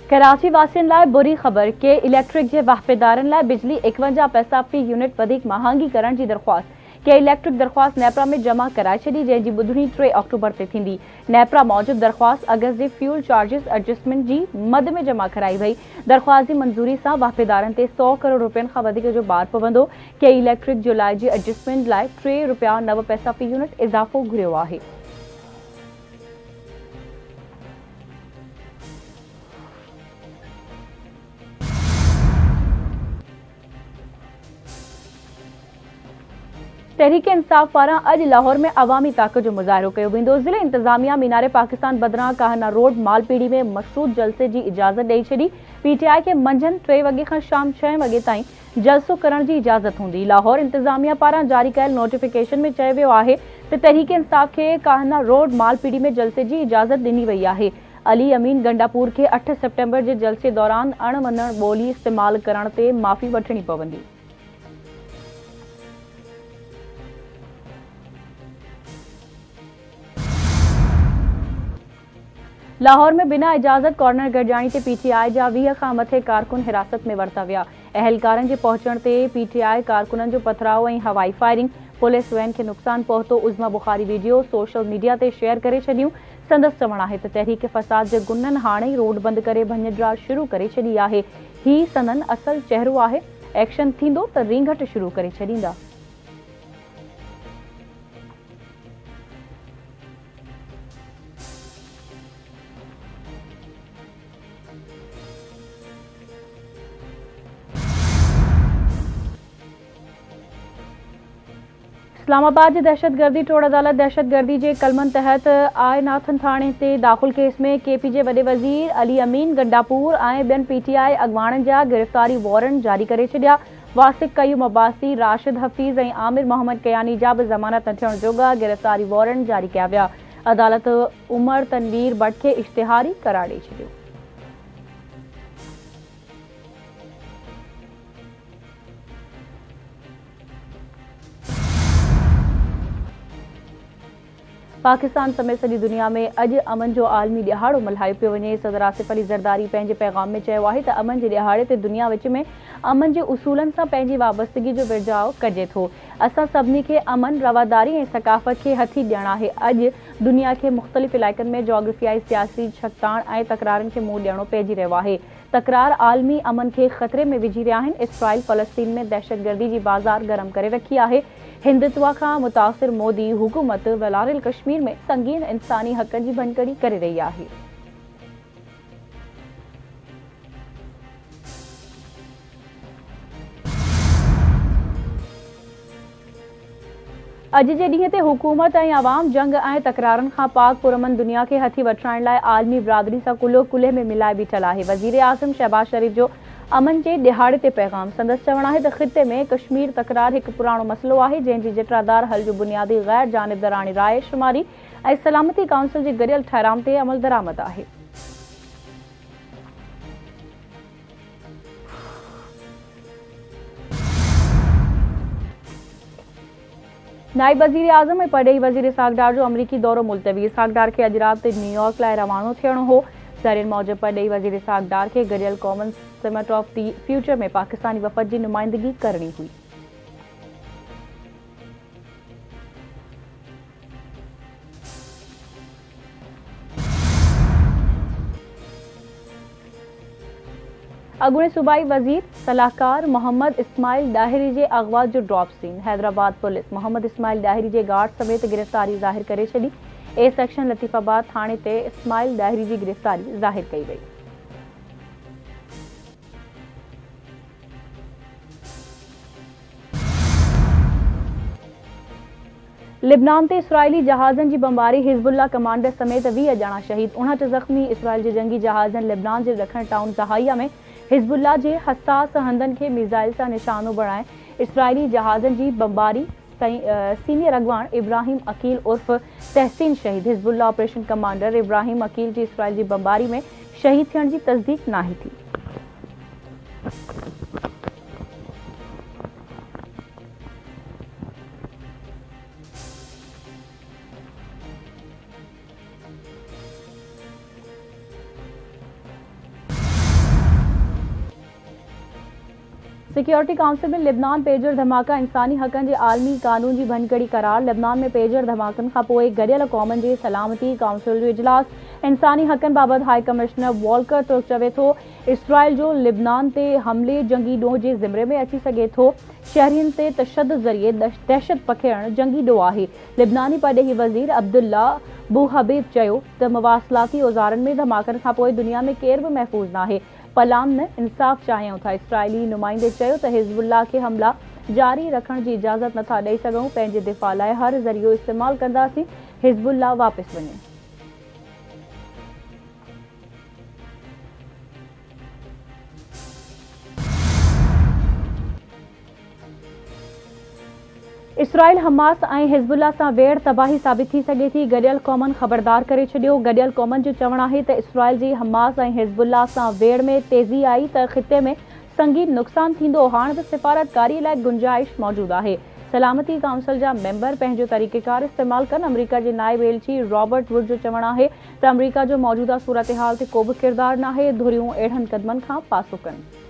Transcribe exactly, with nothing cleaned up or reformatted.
कराची वासियुनि लाइ बुरी ख़बर के इलेक्ट्रिक जे वाहिपेदारनि लाइ बिजली एकवंजाह पैसा फी यूनिट वधीक महांगी करण जी दरख़्वास्त के इलेक्ट्रिक दरख़्वास्त नेपरा में जमा कराए छॾी, जंहिंजी ॿुधणी टे अक्टूबर ते थींदी। नेपरा मूजिबि दरख़्वास्त अगस्त जे फ्यूल चार्जिस एडजस्टमेंट जी मद में जमा कराई वई। दरख़्वास्त जी मंज़ूरी सां वाहिपेदारनि ते सौ करोड़ रुपयनि खां वधीक जो बार पवंदो। के इलेक्ट्रिक जुलाई जी एडजस्टमेंट लाइ टे रुपया नव पैसा फी यूनिट इज़ाफ़ो घुरियो आहे। तहरीक इंसाफ पारां अॼु लाहौर में अवामी ताक़त जो मुज़ाहिरो कयो वेंदो। ज़िले इंतज़ामिया मीनारे पाकिस्तान बदिरां काहना रोड मालपीड़ी में मशरूत जलसे जी इजाज़त ॾेई छॾी। पीटीआई खे मंझंदि टे वॻे खां शाम छह वॻे ताईं जलसो करण जी इजाज़त हूंदी। लाहौर इंतज़ामिया पारां जारी कयल नोटिफिकेशन में चयो वियो आहे त तहरीक इंसाफ खे काहना रोड मालपीड़ी में जलसे जी इजाज़त ॾिनी वई आहे। अली अमीन गंडापुर खे अठ सेप्टेम्बर जे जलसे दौरान अणवञण ॿोली इस्तेमाल करण ते माफ़ी वठणी पवंदी। लाहौर में बिना इजाज़त कॉर्नर गॾिजाणी ते पीटीआई जा वीह खां मथे कारकुन हिरासत में वरिता विया। अहलकारनि जे पहुचण ते पीटीआई कारकुननि जो पथराव ऐं हवाई फायरिंग, पुलिस वैन खे नुक़सान पहुतो। Uzma Bukhari video social media ते शेयर करे छॾियूं। संदसि चवणु आहे त तहरीक फ़साद जे गुननि हाणे ई रोड बंदि करे भञ शुरू करे छॾी आहे। ही संदन असल चहिरो आहे। एक्शन थींदो त रींघट शुरू करे छॾींदा। इस्लामाबाद जी दहशतगर्दी टोड़ अदालत दहशतगर्दी जे कलमनि तहत आयनाथन थाणे ते दाख़िल केस में केपी जे वॾे वज़ीर अली अमीन गंडापुर ऐं ॿियनि पीटीआई अॻवाननि जा गिरफ़्तारी वारंट जारी करे छॾिया। वासिक कयूम अब्बासी, राशिद हफ़ीज़ ऐं आमिर मोहम्मद कयानी जा बि ज़मानत न थियण जोगा गिरफ़्तारी वारंट जारी कया विया। अदालत उमर तनवीर भट्ट खे इश्तिहारी करार ॾेई छॾियो। पाकिस्तान समेत सॼी दुनिया में अॼु अमन जो आलमी ॾिहाड़ो मल्हायो पियो वञे। सदर आसिफ अली ज़रदारी पंहिंजे पैगाम में चयो आहे त अमन जे ॾिहाड़े ते दुनिया विच में अमन जे उसूलनि सां पंहिंजी वाबस्तगी जो विरजाउ कजे थो। असां सभिनी खे अमन, रवादारी ऐं सकाफ़त खे हथी ॾियणु आहे। अॼु दुनिया खे मुख़्तलिफ़ इलाइक़नि में जोग्राफियाई, सियासी छकताण ऐं तकरारनि खे मुंहुं ॾियणो पइजी रहियो आहे। तकरार आलमी अमन खे ख़तरे में विझी रहिया आहिनि। इसराइल फ़लस्तीन में दहशतगर्दी जी बाज़ार गरम करे रखी आहे। हिंदुत्व खां मुतासिर मोदी हुकूमत वलारिल कश्मीर में संगीन इंसानी हक़नि जी भंडकड़ी करे रही आहे। अॼु जे ॾींहं ते हुकूमत ऐं अवाम जंग ऐं तकरारनि खां पाक पुरमन दुनिया खे हथी वठाइण लाइ आलमी बिरादरी सां कुल्हो कुल्हे में मिलाए बीठल आहे। वज़ीर आज़म शहबाज शरीफ़ जो अमन जे ॾिहाड़े ते पैगाम। संदसि चवणु आहे त ख़िते में कश्मीर तकरार हिकु पुराणो मसइलो आहे, जंहिंजी जटरादार हल जो बुनियादी ग़ैर जानिबदारानी राय शुमारी ऐं सलामती काउंसिल जे गॾियल ठहराम ते अमल दरामद आहे। नाइब वज़ीर आज़म ऐं परॾेही वज़ीर इसहाक़ जो अमरीकी दौरो मुलतवी। इसहाक़ खे अॼु राति न्यूयॉर्क लाइ रवानो थियणो हो। ज़रियनि मूजिबि परॾेही वज़ीर इसहाक़ खे गॾियल common summit of the future में पाकिस्तानी वफ़द जी नुमाइंदगी करणी हुई। अॻूणे सूबाई वज़ीर सलाहकार मोहम्मद इस्माइल ॾाहिरी जे अग़वा जो drop scene. Hyderabad police Mohammad Ismail ॾाहिरी जे गार्ड समेत गिरफ़्तारी ज़ाहिर करे छॾी। ए सेक्शन लतीफ़ाबाद थाणे ते इस्माइल ॾाहिरी जी गिरफ़्तारी ज़ाहिर कई वई। लिबनान ते इसराइली जहाज़नि जी बमबारी, हिज़बुल्लाह कमांडर समेत वीह ॼणा शहीद, उणहठि ज़ख़्मी। इसराइल जे जंगी जहाज़नि लिबनान जे ॾखण टाउन ज़हाइया में हिज़बुल्लाह जे हसास हंधनि खे मिज़ाइल सां निशानो बणाए इसराइली जहाज़नि जी बमबारी। सीनियर अॻवान इब्राहिम अकील उर्फ़ तहसीन शहीद। Hezbollah operation commander Ibrahim Aqil जी इसराइल जी बमबारी में शहीद थियण जी तस्दीक नाहे थी। सिक्योरिटी काउंसिल में लिबनान पेजर धमाका इंसानी हक़नि जे आलमी कानून जी भञकड़ी करार। लिबनान में पेजर धमाकनि खां पोइ गॾियल क़ौमनि जे सलामती काउंसिल जो इजलास। इंसानी हक़नि बाबति हाई कमिश्नर वॉल्कर तुर्क चवे थो इसराइल जो लिबनान ते हमले जंगी ॾोह जे ज़िम्मे में अची सघे थो। शहरियुनि ते तशद्दुद ज़रिए दहशत पखेड़ण जंगी ॾोह आहे। लिबनानी परॾेही वज़ीर अब्दुल्ला बुहबीब चयो त मवासिलाती औज़ारनि में धमाकनि खां पोइ दुनिया में केर बि महफ़ूज़ नाहे। पलाम न इंसाफ़ चाहियूं था। इसराइली नुमाइंदे चयो त हिज़्बुल्लाह खे हमला जारी रखण जी इजाज़त नथा ॾेई सघूं। पंहिंजे दिफ़ा लाइ हर ज़रियो इस्तेमालु कंदासीं। हिज़्बुल्लाह वापसि वञे। इसराइल हमास ऐं हिज़्बुल्लाह सां वेड़ तबाही साबित थी सघे थी। गॾियल क़ौमनि ख़बरदार करे छॾियो। गॾियल क़ौमनि जो चवणु आहे त इसराइल जी हमास ऐं हिज़्बुल्लाह सां वेड़ में तेज़ी आई त ख़िते में संगीन नुक़सान थींदो। हाणे बि सिफ़ारतकारी लाइ गुंजाइश मौजूदु आहे। सलामती काउंसिल जा मेंबर पंहिंजो तरीक़ेकार इस्तेमालु कनि। अमरीका जे नाइब एलची रॉबर्ट वुड जो चवणु आहे त अमरीका जो मौजूदा सूरत हाल ते को बि किरदारु नाहे। धुरियूं अहिड़नि क़दमनि खां पासो कनि।